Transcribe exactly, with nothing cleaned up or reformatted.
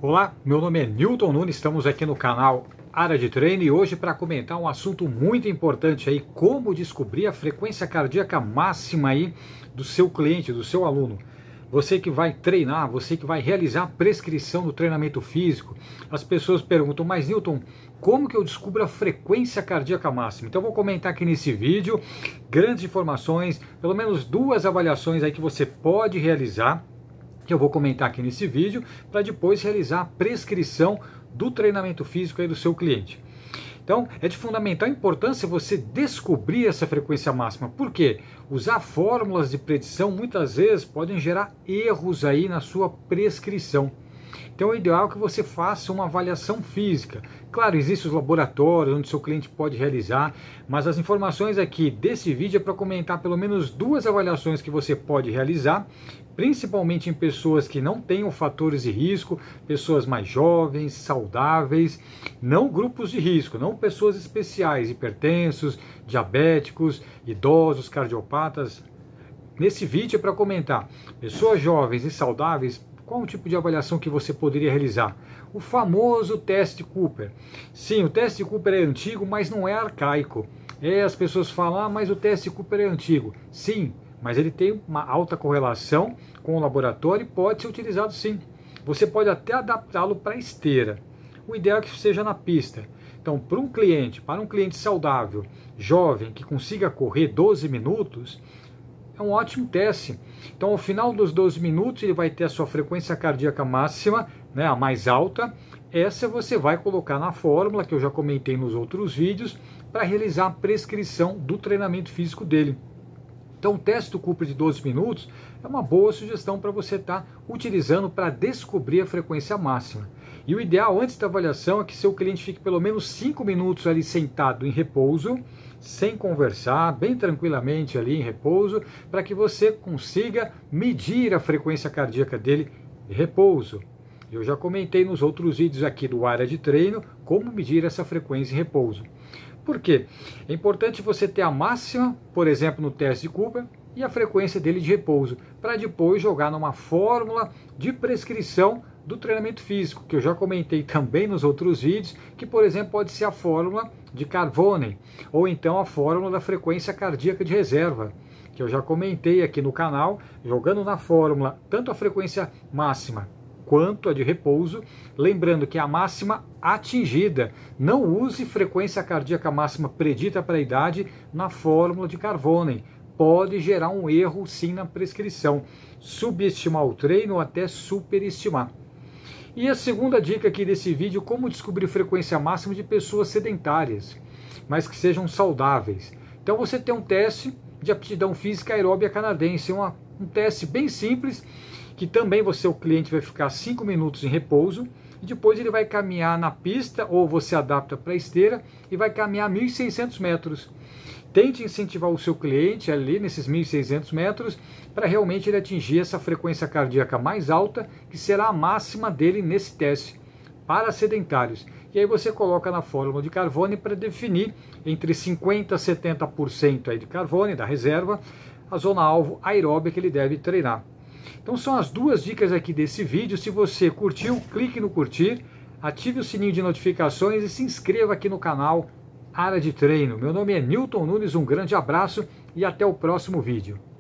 Olá, meu nome é Newton Nunes, estamos aqui no canal Área de Treino e hoje para comentar um assunto muito importante aí, como descobrir a frequência cardíaca máxima aí do seu cliente, do seu aluno. Você que vai treinar, você que vai realizar a prescrição do treinamento físico. As pessoas perguntam, mas Newton, como que eu descubro a frequência cardíaca máxima? Então eu vou comentar aqui nesse vídeo grandes informações, pelo menos duas avaliações aí que você pode realizar, que eu vou comentar aqui nesse vídeo, para depois realizar a prescrição do treinamento físico aí do seu cliente. Então, é de fundamental importância você descobrir essa frequência máxima. Por quê? Usar fórmulas de predição muitas vezes podem gerar erros aí na sua prescrição. Então, o ideal é que você faça uma avaliação física. Claro, existem os laboratórios onde seu cliente pode realizar, mas as informações aqui desse vídeo é para comentar pelo menos duas avaliações que você pode realizar, principalmente em pessoas que não tenham fatores de risco, pessoas mais jovens, saudáveis, não grupos de risco, não pessoas especiais, hipertensos, diabéticos, idosos, cardiopatas. Nesse vídeo é para comentar pessoas jovens e saudáveis. Qual o tipo de avaliação que você poderia realizar? O famoso teste Cooper. Sim, o teste Cooper é antigo, mas não é arcaico. É, as pessoas falam, ah, mas o teste Cooper é antigo. Sim, mas ele tem uma alta correlação com o laboratório e pode ser utilizado sim. Você pode até adaptá-lo para esteira. O ideal é que seja na pista. Então, para um cliente, para um cliente saudável, jovem, que consiga correr doze minutos, é um ótimo teste. Então, ao final dos doze minutos, ele vai ter a sua frequência cardíaca máxima, né, a mais alta. Essa você vai colocar na fórmula, que eu já comentei nos outros vídeos, para realizar a prescrição do treinamento físico dele. Então, o teste do Cooper de doze minutos é uma boa sugestão para você estar utilizando para descobrir a frequência máxima. E o ideal antes da avaliação é que seu cliente fique pelo menos cinco minutos ali sentado em repouso, sem conversar, bem tranquilamente ali em repouso, para que você consiga medir a frequência cardíaca dele em repouso. Eu já comentei nos outros vídeos aqui do Área de Treino como medir essa frequência em repouso. Por quê? É importante você ter a máxima, por exemplo, no teste de Cooper, e a frequência dele de repouso, para depois jogar numa fórmula de prescrição do treinamento físico, que eu já comentei também nos outros vídeos, que, por exemplo, pode ser a fórmula de Carvone, ou então a fórmula da frequência cardíaca de reserva, que eu já comentei aqui no canal, jogando na fórmula tanto a frequência máxima quanto a de repouso, lembrando que a máxima atingida, não use frequência cardíaca máxima predita para a idade na fórmula de Carvone, pode gerar um erro sim na prescrição, subestimar o treino ou até superestimar. E a segunda dica aqui desse vídeo, como descobrir frequência máxima de pessoas sedentárias, mas que sejam saudáveis. Então você tem um teste de aptidão física aeróbia canadense, uma, um teste bem simples, que também você, o cliente, vai ficar cinco minutos em repouso, e depois ele vai caminhar na pista, ou você adapta para a esteira, e vai caminhar mil e seiscentos metros. Tente incentivar o seu cliente ali nesses mil e seiscentos metros, para realmente ele atingir essa frequência cardíaca mais alta, que será a máxima dele nesse teste, para sedentários. E aí você coloca na fórmula de Carvone para definir entre cinquenta por cento a setenta por cento aí de Carvone, da reserva, a zona alvo aeróbica que ele deve treinar. Então são as duas dicas aqui desse vídeo. Se você curtiu, clique no curtir, ative o sininho de notificações e se inscreva aqui no canal Área de Treino. Meu nome é Newton Nunes, um grande abraço e até o próximo vídeo.